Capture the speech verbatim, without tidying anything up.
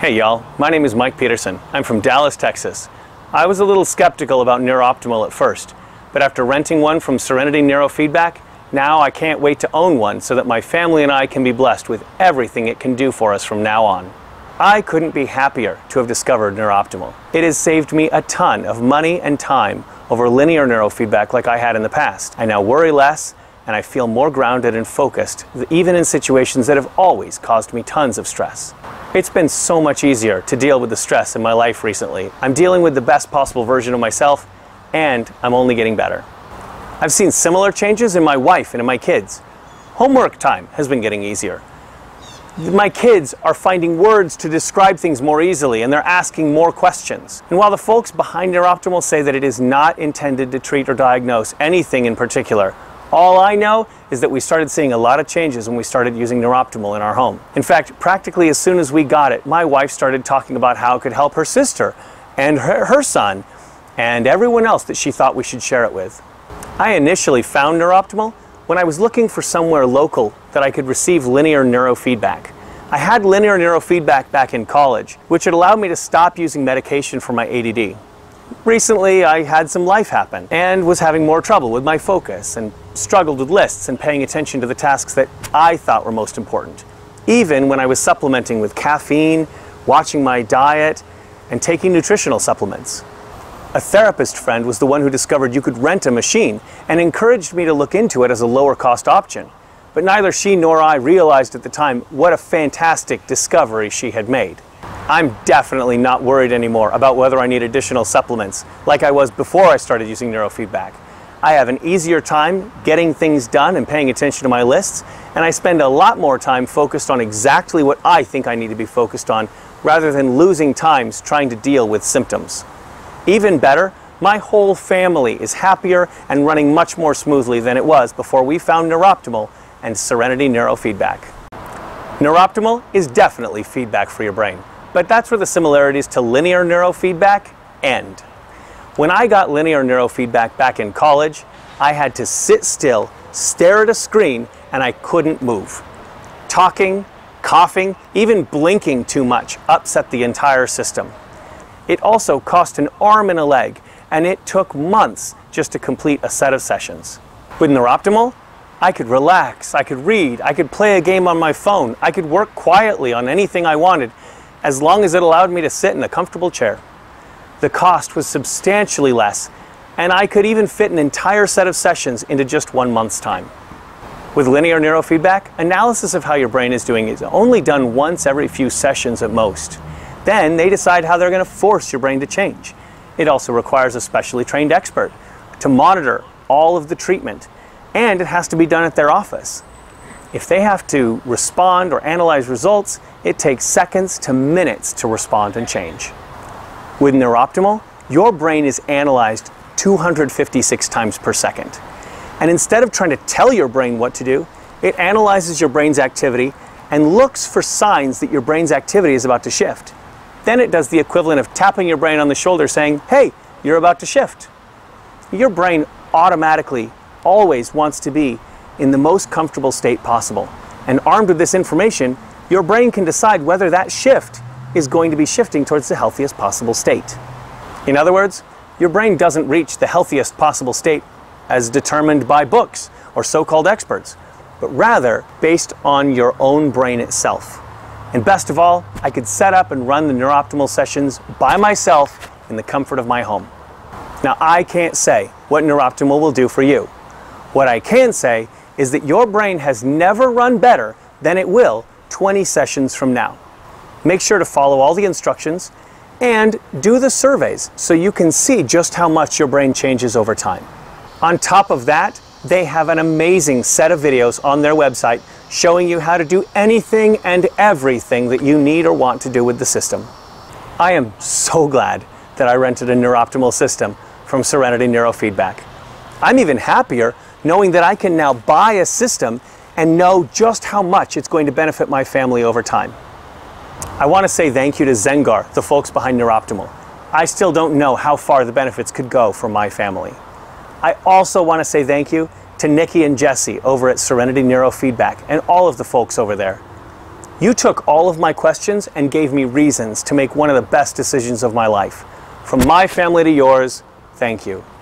Hey y'all, my name is Mike Peterson. I'm from Dallas, Texas. I was a little skeptical about NeurOptimal at first, but after renting one from Serenity Neurofeedback, now I can't wait to own one so that my family and I can be blessed with everything it can do for us from now on. I couldn't be happier to have discovered NeurOptimal. It has saved me a ton of money and time over linear neurofeedback like I had in the past. I now worry less, and I feel more grounded and focused, even in situations that have always caused me tons of stress. It's been so much easier to deal with the stress in my life recently. I'm dealing with the best possible version of myself, and I'm only getting better. I've seen similar changes in my wife and in my kids. Homework time has been getting easier. My kids are finding words to describe things more easily, and they're asking more questions. And while the folks behind NeurOptimal say that it is not intended to treat or diagnose anything in particular, all I know is that we started seeing a lot of changes when we started using NeurOptimal in our home. In fact, practically as soon as we got it, my wife started talking about how it could help her sister and her, her son and everyone else that she thought we should share it with. I initially found NeurOptimal when I was looking for somewhere local that I could receive linear neurofeedback. I had linear neurofeedback back in college, which had allowed me to stop using medication for my A D D. Recently, I had some life happen and was having more trouble with my focus and struggled with lists and paying attention to the tasks that I thought were most important, even when I was supplementing with caffeine, watching my diet, and taking nutritional supplements. A therapist friend was the one who discovered you could rent a machine and encouraged me to look into it as a lower cost option. But neither she nor I realized at the time what a fantastic discovery she had made. I'm definitely not worried anymore about whether I need additional supplements like I was before I started using neurofeedback. I have an easier time getting things done and paying attention to my lists, and I spend a lot more time focused on exactly what I think I need to be focused on rather than losing times trying to deal with symptoms. Even better, my whole family is happier and running much more smoothly than it was before we found NeurOptimal and Serenity Neurofeedback. NeurOptimal is definitely feedback for your brain, but that's where the similarities to linear neurofeedback end. When I got linear neurofeedback back in college, I had to sit still, stare at a screen, and I couldn't move. Talking, coughing, even blinking too much upset the entire system. It also cost an arm and a leg, and it took months just to complete a set of sessions. With NeurOptimal, I could relax, I could read, I could play a game on my phone, I could work quietly on anything I wanted, as long as it allowed me to sit in a comfortable chair. The cost was substantially less, and I could even fit an entire set of sessions into just one month's time. With linear neurofeedback, analysis of how your brain is doing is only done once every few sessions at most. Then they decide how they're going to force your brain to change. It also requires a specially trained expert to monitor all of the treatment, and it has to be done at their office. If they have to respond or analyze results, it takes seconds to minutes to respond and change. With NeurOptimal, your brain is analyzed two hundred fifty-six times per second. And instead of trying to tell your brain what to do, it analyzes your brain's activity and looks for signs that your brain's activity is about to shift. Then it does the equivalent of tapping your brain on the shoulder saying, "Hey, you're about to shift." Your brain automatically always wants to be in the most comfortable state possible. And armed with this information, your brain can decide whether that shift is going to be shifting towards the healthiest possible state. In other words, your brain doesn't reach the healthiest possible state as determined by books or so-called experts, but rather based on your own brain itself. And best of all, I could set up and run the NeurOptimal sessions by myself in the comfort of my home. Now, I can't say what NeurOptimal will do for you. What I can say is that your brain has never run better than it will twenty sessions from now. Make sure to follow all the instructions and do the surveys so you can see just how much your brain changes over time. On top of that, they have an amazing set of videos on their website showing you how to do anything and everything that you need or want to do with the system. I am so glad that I rented a NeurOptimal system from Serenity Neurofeedback. I'm even happier knowing that I can now buy a system and know just how much it's going to benefit my family over time. I want to say thank you to Zengar, the folks behind NeurOptimal. I still don't know how far the benefits could go for my family. I also want to say thank you to Nikki and Jesse over at Serenity Neurofeedback and all of the folks over there. You took all of my questions and gave me reasons to make one of the best decisions of my life. From my family to yours, thank you.